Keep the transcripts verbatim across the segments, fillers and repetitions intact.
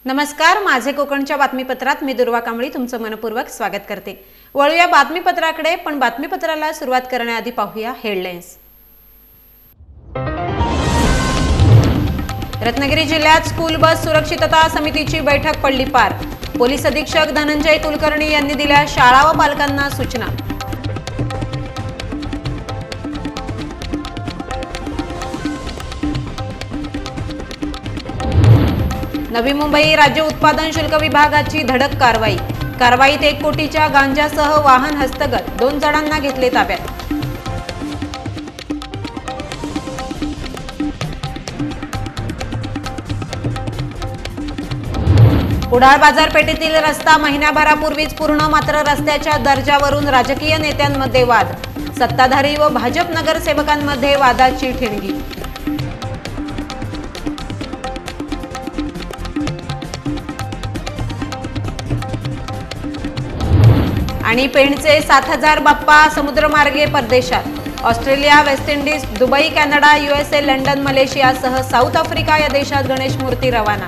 नमस्कार, माझे कोकणच्या बातमीपत्रात मी दुर्वा कांबळी तुमचं मनपूर्वक स्वागत करते। वळूया बातमीपत्राकडे, पण बातमीपत्राला सुरुवात करण्याआधी पाहूया हेडलाईन्स। रत्नागिरी जिल्ह्यात स्कूल बस सुरक्षितता समितीची बैठक पडली पार। पोलीस अधीक्षक धनंजय कुलकर्णी यांनी दिल्या शाळा व पालकांना सूचना। नवी मुंबई राज्य उत्पादन शुल्क विभागाची धडक कारवाई। कारवाईत एक कोटीच्या गांजासह वाहन हस्तगत, दोन जणांना घेतले ताब्यात। कुडाळ बाजारपेठेतील रस्ता महिन्याभरापूर्वीच पूर्ण, मात्र रस्त्याच्या दर्जावरून राजकीय नेत्यांमध्ये वाद। सत्ताधारी व भाजप नगरसेवकांमध्ये वादाची ठिणगी। आणि पेणचे सात हजार बाप्पा समुद्रमार्गे परदेशात। Australia, West Indies, Dubai, Canada, USA, London, मलेशियासह साऊथ आफ्रिका या देशात गणेश मूर्ती रवाना।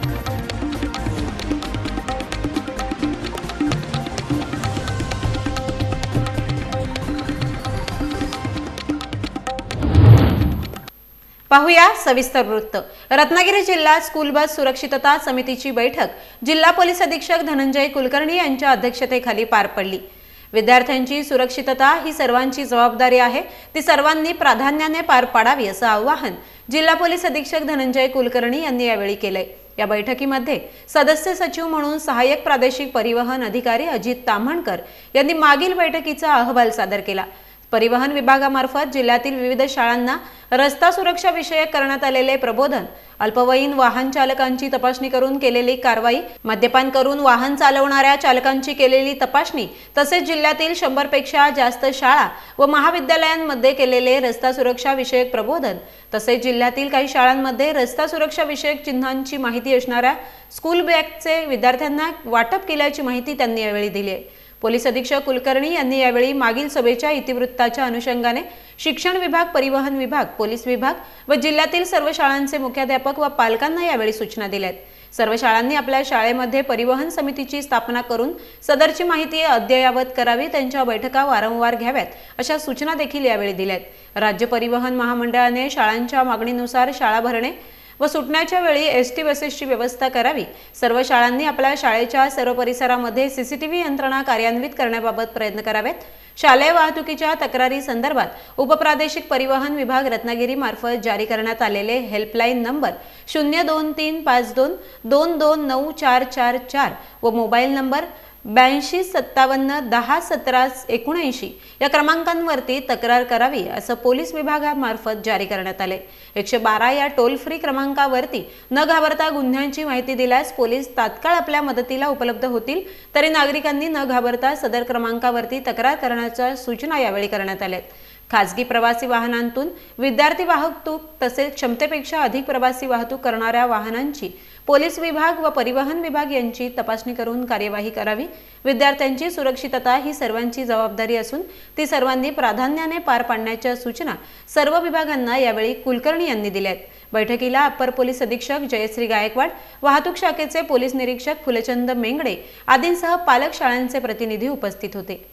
पाहूया सविस्तर वृत्त। रत्नागिरी जिल्हा स्कूल बस सुरक्षितता समितीची बैठक जिल्हा पोलीस अधीक्षक धनंजय कुलकर्णी यांच्या अध्यक्षतेखाली पार पडली। विद्यार्थ्यांची सुरक्षितता ही सर्वांची जबाबदारी आहे, ती सर्वांनी प्राधान्याने पार पाडावी असं आवाहन जिल्हा पोलीस अधीक्षक धनंजय कुलकर्णी यांनी यावेळी केले। या बैठकीमध्ये सदस्य सचिव म्हणून सहाय्यक प्रादेशिक परिवहन अधिकारी अजित ताम्हणकर यांनी मागील बैठकीचा अहवाल सादर केला। परिवहन विभागामार्फत जिल्ह्यातील विविध शाळांना रस्ता सुरक्षा विषयक करण्यात आलेले प्रबोधन, अल्पवयीन वाहन चालकांची तपासणी करून केलेली कारवाई, मद्यपान करून वाहन चालवणाऱ्या चालकांची केलेली तपासणी, तसेच जिल्ह्यातील शंभर पेक्षा जास्त शाळा व महाविद्यालयांमध्ये केलेले रस्ता सुरक्षा विषयक प्रबोधन, तसेच जिल्ह्यातील काही शाळांमध्ये रस्ता सुरक्षा विषयक चिन्हांची माहिती असणाऱ्या स्कूल बॅगचे विद्यार्थ्यांना वाटप केल्याची माहिती त्यांनी यावेळी दिली आहे। पोलीस अधीक्षक कुलकर्णी यांनी यावेळी मागील सभेच्या इतिवृत्ताच्या अनुषंगाने शिक्षण विभाग, परिवहन विभाग, पोलीस विभाग व जिल्ह्यातील सर्व शाळांचे मुख्याध्यापक व पालकांना यावेळी सूचना दिल्यात। सर्व शाळांनी आपल्या शाळेमध्ये परिवहन समितीची स्थापना करून सदरची माहिती अद्ययावत करावी, त्यांच्या बैठका वारंवार घ्याव्यात अशा सूचना देखील यावेळी दिल्यात। राज्य परिवहन महामंडळाने शाळांच्या मागणीनुसार शाळा भरणे व सुटण्याच्या वेळी एसटी बसेसची व्यवस्था करावी। सर्व शाळांनी आपल्या शाळेच्या सर्व परिसरामध्ये सीसीटीव्ही यंत्रणा कार्यान्वित करण्याबाबत प्रयत्न करावेत। शालेय वाहतुकीच्या तक्रारी संदर्भात उपप्रादेशिक परिवहन विभाग रत्नागिरी मार्फत जारी करण्यात आलेले हेल्पलाईन नंबर शून्य दोन तीन पाच दोन दोन दोन नऊ चार चार चार व मोबाईल नंबर ब्याऐंशी सत्तावन्न दहा सतरा एकोणऐंशी या क्रमांकांवरती तक्रार करावी असं पोलीस विभागामार्फत जारी करण्यात आले। एकशे बारा या टोल फ्री क्रमांकावरती न घाबरता गुन्ह्यांची माहिती दिल्यास पोलीस तात्काळ आपल्या मदतीला उपलब्ध होतील, तरी नागरिकांनी न घाबरता सदर क्रमांकावरती तक्रार करण्याच्या सूचना यावेळी करण्यात आल्या। खासगी प्रवासी वाहनांतून विद्यार्थी वाहतूक तसेच क्षमतेपेक्षा अधिक प्रवासी वाहतूक करणाऱ्या वाहनांची पोलीस विभाग व परिवहन विभाग यांची तपासणी करून कार्यवाही करावी। विद्यार्थ्यांची सुरक्षितता ही सर्वांची जबाबदारी असून ती सर्वांनी प्राधान्याने पार पाडण्याच्या सूचना सर्व विभागांना यावेळी कुलकर्णी यांनी दिल्यात। बैठकीला अप्पर पोलीस अधीक्षक जयश्री गायकवाड, वाहतूक शाखेचे पोलीस निरीक्षक फुलचंद मेंगडे आदींसह पालक शाळांचे प्रतिनिधी उपस्थित होते।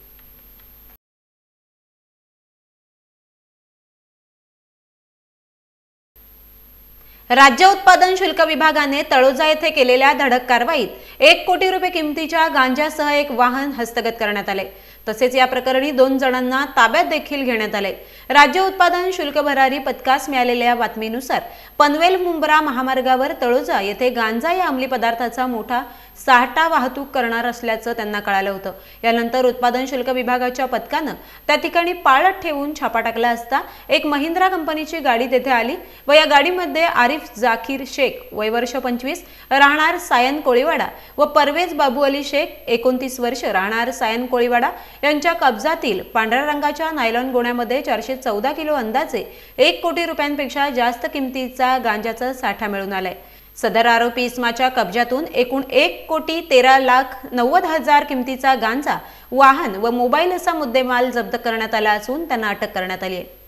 राज्य उत्पादन शुल्क विभागाने तळोजा येथे केलेल्या धडक कारवाईत एक कोटी रुपये किमतीच्या गांजासह एक वाहन हस्तगत करण्यात आले। तसेच या प्रकरणी दोन जणांना ताब्यात देखील घेण्यात आले। राज्य उत्पादन शुल्क भरारी पथकास मिळालेल्या बातमीनुसार पनवेल मुंब्रा महामार्गावर तळोजा येथे गांजा या अंमली पदार्थाचा मोठा साठा वाहतूक करणार असल्याचं त्यांना कळालं होतं। यानंतर उत्पादन शुल्क विभागाच्या पथकानं त्या ठिकाणी पाळत ठेवून छापा टाकला असता एक महिंद्रा कंपनीची गाडी तेथे आली व या गाडीमध्ये आरिफ जाकीर शेख वय वर्ष पंचवीस राहणार सायन कोळीवाडा व परवेज बाबू अली शेख एकोणतीस वर्ष राहणार सायन कोळीवाडा यांच्या कब्जातील पांढऱ्या रंगाच्या नायलॉन गोण्यामध्ये चारशे चौदा किलो अंदाजे एक कोटी रुपयांपेक्षा जास्त किमतीचा गांजाचा साठा मिळून आलाय। सदर आरोपी इस्माच्या कब्जातून एकूण एक कोटी तेरा लाख नव्वद हजार किमतीचा गांजा, वाहन व मोबाईल असा मुद्देमाल जप्त करण्यात आला असून त्यांना अटक करण्यात आली आहे।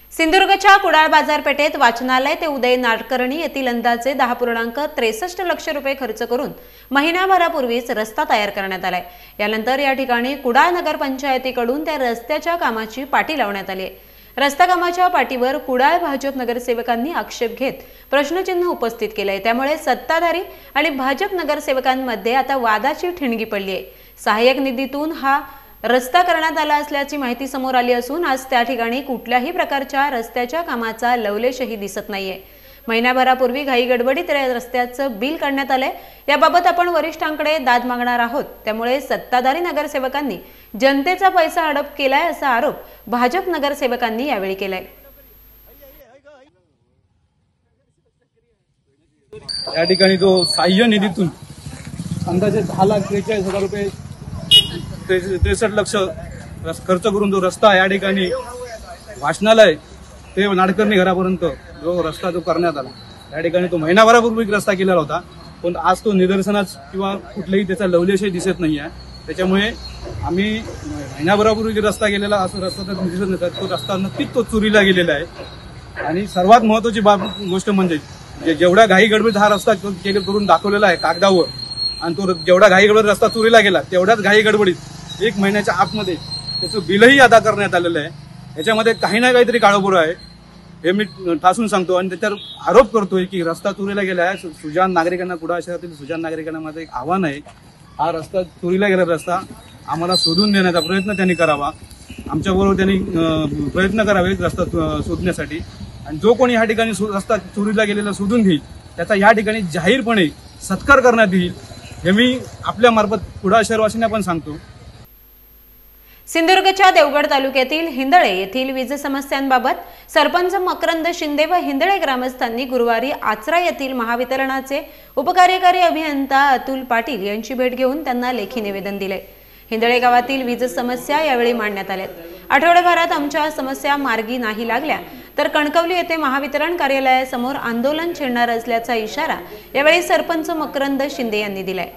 सिंधुदुर्गच्या कुडाळ बाजारपेठेत वाचनालय ते उदय नाडकर्णी येथील अंदाजे दहा पूर्णांक त्रेसष्ट लक्ष रुपये खर्च करून महिनाभरापूर्वीच रस्ता तयार करण्यात आलाय। यानंतर या ठिकाणी कुडाळ नगरपंचायतीकडून त्या रस्त्याच्या कामाची पाटी लावण्यात आली आहे। रस्ता कामाच्या पाटीवर कुडाळ भाजप नगरसेवकांनी आक्षेप घेत प्रश्नचिन्ह उपस्थित केले। त्यामुळे सत्ताधारी आणि भाजप नगरसेवकांमध्ये आता वादाची ठिणगी पडली आहे। सहाय्यक निधीतून हा रस्ता करण्यात आला असल्याची माहिती समोर आली असून आज त्या ठिकाणी कुठल्याही प्रकारच्या रस्त्याच्या कामाचा लवलेशही दिसत नाहीये। महिनाभरापूर्वी घाई गडबडीत रस्त्याचं बिल काढण्यात आलंय। याबाबत आपण वरिष्ठांकडे दाद मागणार आहोत। त्यामुळे सत्ताधारी नगरसेवकांनी जनतेचा पैसा हडप केलाय असा आरोप भाजप नगरसेवकांनी यावेळी केलाय। या ठिकाणी जो सहाय्य निधीतून अंदाजे दहा लाख त्रेचाळीस हजार रुपये त्रेसष्ट लक्ष खर्च करून जो रस्ता या ठिकाणी वाचनालय ते नाडकर्णी घरापर्यंत जो रस्ता जो करण्यात आला, या ठिकाणी तो महिनाभरापूर्वी रस्ता केलेला होता, पण आज तो निदर्शनास किंवा कुठलेही त्याचा लवलेशही दिसत नाही आहे। त्याच्यामुळे आम्ही महिनाभरापूर्वी रस्ता केलेला असं रस्ता तर दिसत नाही, तो रस्ता नक्कीच तो चोरीला गेलेला आहे। आणि सर्वात महत्वाची बाब गोष्ट म्हणजे जेवढा घाई गडबडीत हा रस्ता केले करून दाखवलेला आहे कागदावर, आणि तो जेवढा घाई गडबडीत रस्ता चोरीला गेला तेवढ्याच घाई गडबडीत एक महिन्याच्या आतमध्ये त्याचं बिलही अदा करण्यात आलेलं आहे। याच्यामध्ये काही ना काहीतरी काळोबोरं आहे हे मी ठासून सांगतो आणि त्याच्यावर आरोप करतोय की रस्ता चोरीला गेला आहे। सुजाण नागरिकांना, कुडाळ शहरातील सुजाण नागरिकांना माझं एक आव्हान आहे, हा रस्ता चोरीला गेला रस्ता आम्हाला शोधून देण्याचा प्रयत्न त्यांनी करावा, आमच्याबरोबर त्यांनी प्रयत्न करावे रस्ता शोधण्यासाठी। आणि जो कोणी या ठिकाणी रस्ता चोरीला गेलेला शोधून घेईल त्याचा या ठिकाणी जाहीरपणे सत्कार करण्यात येईल हे मी आपल्या मार्फत कुडाळ शहरवासींना पण सांगतो। सिंधुदुर्गच्या देवगड तालुक्यातील हिंदळे येथील वीज समस्यांबाबत सरपंच मकरंद शिंदे व हिंदळे ग्रामस्थांनी गुरुवारी आचरा येथील महावितरणाचे उपकार्यकारी अभियंता अतुल पाटील यांची भेट घेऊन त्यांना लेखी निवेदन दिले। हिंदळे गावातील वीज समस्या यावेळी मांडण्यात आल्या। आठवड्याभरात आमच्या समस्या मार्गी नाही लागल्या तर कणकवली येथे महावितरण कार्यालयासमोर आंदोलन छेडणार असल्याचा इशारा यावेळी सरपंच मकरंद शिंदे यांनी दिलाय।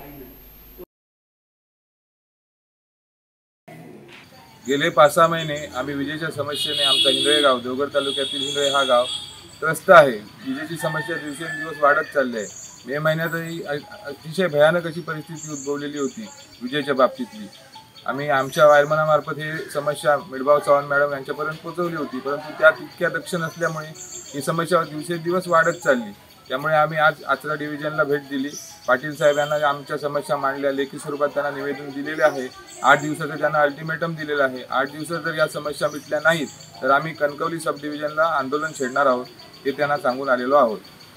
गेले पाच सहा महिने आम्ही विजेच्या समस्येने आमचा हिंदळे गाव, देवगड तालुक्यातील हिंदळे हा गाव त्रस्त आहे। विजेची समस्या दिवसेंदिवस वाढत चालली आहे। मे महिन्यातही अतिशय भयानक अशी परिस्थिती उद्भवलेली होती विजेच्या बाबतीतली। आम्ही आमच्या वायरमनामार्फत ही समस्या मिडभाव चव्हाण मॅडम यांच्यापर्यंत पोहोचवली होती, परंतु त्या तितक्या दक्ष नसल्यामुळे ही समस्या दिवसेंदिवस वाढत चालली। त्यामुळे आम्ही आज आचरा डिव्हिजनला भेट दिली। पाटील साहेब यांना आमच्या समस्या मांडल्या, लेखी स्वरूपात त्यांना निवेदन दिलेले आहे। आठ दिवसाचं त्यांना अल्टिमेटम दिलेलं आहे। आठ दिवसात जर या समस्या मिटल्या नाहीत तर आम्ही कणकवली सब डिव्हिजनला आंदोलन छेडणार आहोत हे त्यांना सांगून आलेलो आहोत।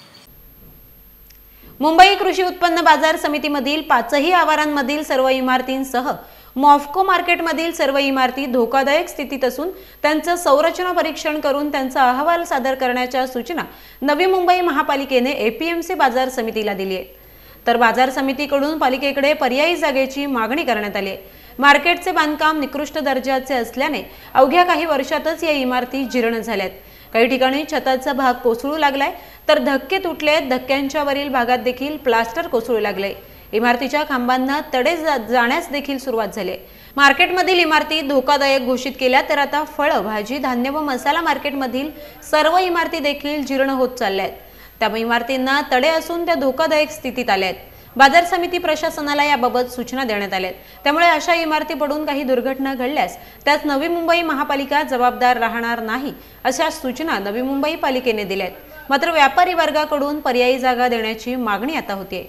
मुंबई कृषी उत्पन्न बाजार समितीमधील पाचही आवारांमधील सर्व इमारतींसह मॉफ्को मार्केटमधील सर्व इमारती धोकादायक स्थितीत असून त्यांचं संरचना परीक्षण करून त्यांचा अहवाल सादर करण्याच्या सूचना नवी मुंबई महापालिकेने एपीएमसी बाजार समितीला दिली आहे। तर बाजार समितीकडून पालिकेकडे पर्यायी जागेची मागणी करण्यात आली आहे। मार्केटचे बांधकाम निकृष्ट दर्जाचे असल्याने अवघ्या काही वर्षातच या इमारती जीर्ण झाल्यात। काही ठिकाणी छताचा भाग कोसळू लागलाय तर धक्के तुटले, धक्क्यांच्या वरील भागात देखील प्लास्टर कोसळू लागले। इमारतीच्या खांबांना तडे जाण्यास देखील सुरुवात झाली। मार्केटमधील इमारती धोकादायक घोषित केल्या तर आता फळ, भाजी, धान्य व मसाला मार्केटमधील सर्व इमारती देखील जीर्ण होत चालल्या आहेत। त्या इमारतींना तडे असून त्या धोकादायक स्थितीत आल्या आहेत। बाजार समिती प्रशासनाला याबाबत सूचना देण्यात आल्या आहेत। त्यामुळे अशा इमारती पडून काही दुर्घटना घडल्यास त्यात नवी मुंबई महापालिका जबाबदार राहणार नाही अशा सूचना नवी मुंबई पालिकेने दिल्या आहेत। मात्र व्यापारी वर्गाकडून पर्यायी जागा देण्याची मागणी आता होते।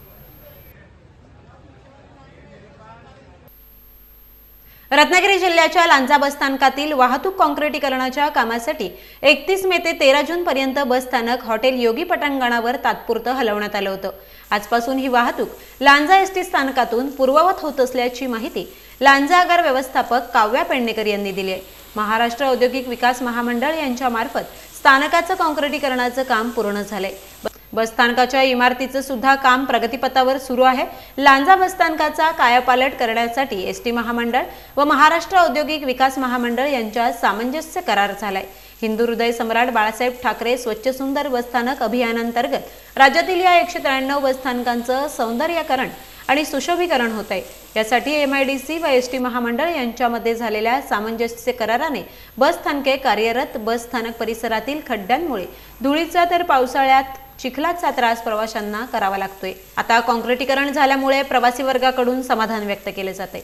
रत्नागिरी जिल्ह्याच्या लांजा बसस्थानकातील वाहतूक काँक्रिटीकरणाच्या कामासाठी एकतीस मे ते तेरा जून पर्यंत बसस्थानक हॉटेल योगी पटांगणावर तात्पुरतं हलवण्यात आलं होतं। आजपासून ही वाहतूक लांजा एसटी स्थानकातून पूर्ववत होत असल्याची माहिती लांजा आगार व्यवस्थापक काव्या पेडणेकर यांनी दिली आहे। महाराष्ट्र औद्योगिक विकास महामंडळ यांच्या मार्फत स्थानकाचं काँक्रिटीकरणाचं काम पूर्ण झालंय। बसस्थानकाच्या इमारतीचं सुद्धा काम प्रगतीपथावर सुरू आहे। लांजा बसस्थानकाचा कायापालट करण्यासाठी एसटी महामंडळ व महाराष्ट्र औद्योगिक विकास महामंडळ यांच्यात सामंजस्य करार झालाय। हिंदू हृदय सम्राट बाळासाहेब ठाकरे स्वच्छ सुंदर बसस्थानक अभियानांतर्गत राज्यातील या एकशे त्र्याण्णव बसस्थानकांचं सौंदर्यीकरण आणि सुशोभीकरण होत आहे। यासाठी एम आय डी सी व एस टी महामंडळ यांच्यामध्ये झालेल्या सामंजस्य कराराने बस स्थानके कार्यरत बस स्थानक परिसरातील खड्ड्यांमुळे धुळीचा तर पावसाळ्यात चिखलाचा त्रास प्रवाशांना करावा लागतोय। आता काँक्रिटीकरण झाल्यामुळे प्रवासी वर्गाकडून समाधान व्यक्त केले जाते।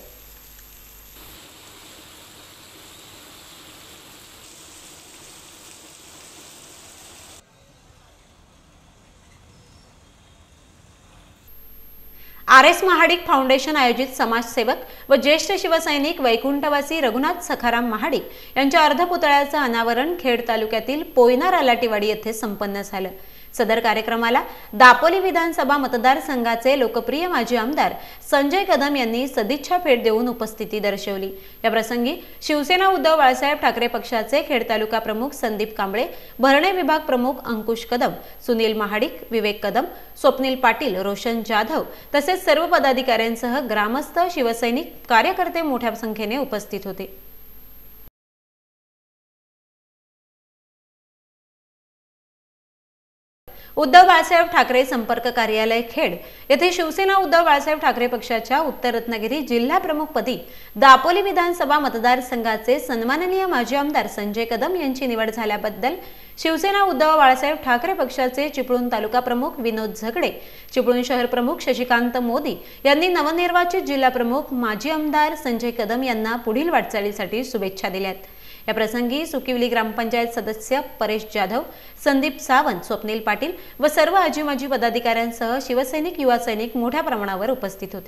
आर एस महाडिक फाउंडेशन आयोजित समाजसेवक व ज्येष्ठ शिवसैनिक वैकुंठवासी रघुनाथ सखाराम महाडिक यांच्या अर्धपुतळ्याचं अनावरण खेड तालुक्यातील पोयना रालाटीवाडी येथे संपन्न झालं। सदर कार्यक्रमाला दापोली विधानसभा मतदारसंघाचे लोकप्रिय माजी आमदार संजय कदम यांनी सदिच्छा भेट देऊन उपस्थिती दर्शवली। या प्रसंगी शिवसेना उद्धव बाळासाहेब ठाकरे पक्षाचे खेड तालुका प्रमुख संदीप कांबळे, भरणे विभाग प्रमुख अंकुश कदम, सुनील महाडिक, विवेक कदम, स्वप्नील पाटील, रोशन जाधव तसेच सर्व पदाधिकाऱ्यांसह ग्रामस्थ, शिवसैनिक, कार्यकर्ते मोठ्या संख्येने उपस्थित होते। उद्धव बाळासाहेब ठाकरे संपर्क कार्यालय खेड येथे शिवसेना उद्धव बाळासाहेब ठाकरे पक्षाच्या उत्तर रत्नागिरी जिल्हा प्रमुखपदी दापोली विधानसभा मतदारसंघाचे सन्माननीय माजी आमदार संजय कदम यांची निवड झाल्याबद्दल शिवसेना उद्धव बाळासाहेब ठाकरे पक्षाचे चिपळूण तालुका प्रमुख विनोद झगडे, चिपळूण शहर प्रमुख शशिकांत मोदी यांनी नवनिर्वाचित जिल्हा प्रमुख माजी आमदार संजय कदम यांना पुढील वाटचालीसाठी शुभेच्छा दिल्यात। या प्रसंगी सुकिवली ग्रामपंचायत सदस्य परेश जाधव, संदीप सावंत, स्वप्नील पाटील व सर्व आजी माजी पदाधिकाऱ्यांसह शिवसैनिक, युवा सैनिक मोठ्या प्रमाणावर उपस्थित होते।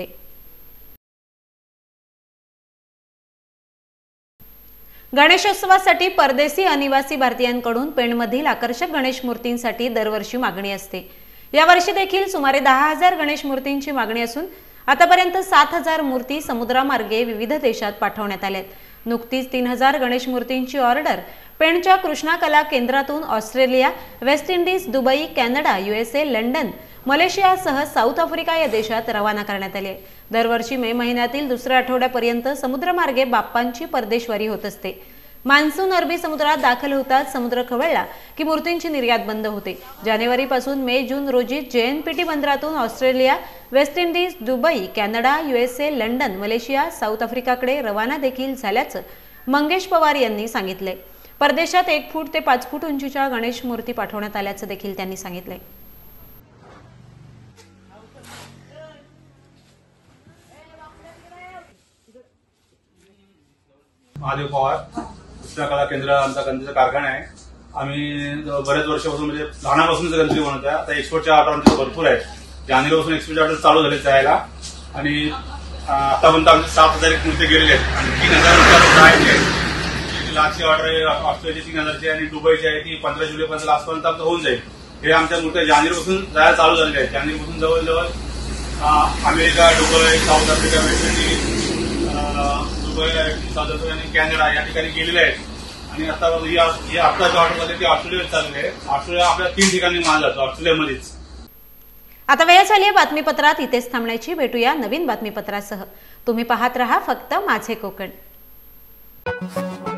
गणेशोत्सवासाठी परदेशी अनिवासी भारतीयांकडून पेणमधील आकर्षक गणेश मूर्तींसाठी दरवर्षी मागणी असते। यावर्षी देखील सुमारे दहा हजार गणेश मूर्तींची मागणी असून आतापर्यंत सात हजार मूर्ती समुद्रामार्गे विविध देशात पाठवण्यात आल्यात। नुकतीच तीन हजार गणेश मूर्तींची ऑर्डर पेणच्या कृष्णा कला केंद्रातून Australia, West Indies, Dubai, Canada, U S A, London, मलेशियासह साऊथ आफ्रिका या देशात रवाना करण्यात आली आहे। दरवर्षी मे महिन्यातील दुसऱ्या आठवड्यापर्यंत समुद्रमार्गे बाप्पांची परदेशवारी होत असते। मान्सून अरबी समुद्रात दाखल होताच समुद्र खवळला की मूर्तींची निर्यात बंद होते। जानेवारी पासून मे जून रोजी जे एन पी टी बंदरातून Australia, West Indies, Dubai, Canada, U S A, London, Malaysia, south आफ्रिकाकडे रवाना देखील झाल्याचं मंगेश पवार यांनी सांगितले। परदेशात एक फूट ते पाच फूट उंचीच्या गणेश मूर्ती पाठवण्यात आल्याचं देखील त्यांनी सांगितले। महादेव पवार, कृष्णा कला केंद्र आमचा गणपतीचा कारखाना आहे। आम्ही बरेच वर्षापासून म्हणजे लहानापासूनच गणपती बनवत आहे। आता एक्सपोर्टच्या ऑर्डर आमच्या भरपूर आहेत। जानेवारीपासून एक्सपोर्टच्या ऑर्डर चालू झाले जायला आणि आतापर्यंत आमचे सात हजार एक मूर्ती गेलेले आहेत आणि तीन हजार आहेत। लास्टची ऑर्डर ऑस्ट्रेलियाची तीन हजारची आणि दुबईची आहे ती पंधरा जुलैपर्यंत लास्टपर्यंत आमचं होऊन जाईल। हे आमच्या मूर्त्या जानेवारीपासून जायला चालू झालेल्या आहेत। जानेवारीपासून जवळजवळ America, Dubai, south Africa, West Indies, south Africa आणि कॅनडा या ठिकाणी गेलेले आहेत आणि आता ही आत्ताची ऑर्डर झाली ती ऑस्ट्रेलियात चालली आहे। ऑस्ट्रेलिया आपल्या तीन ठिकाणी माल जातो, ऑस्ट्रेलियामध्येच। आता वेळ झाली आहे बातमीपत्रात इथेच थांबण्याची। भेटूया नवीन बातमीपत्रासह। तुम्ही पाहत रहा फक्त माझे कोकण।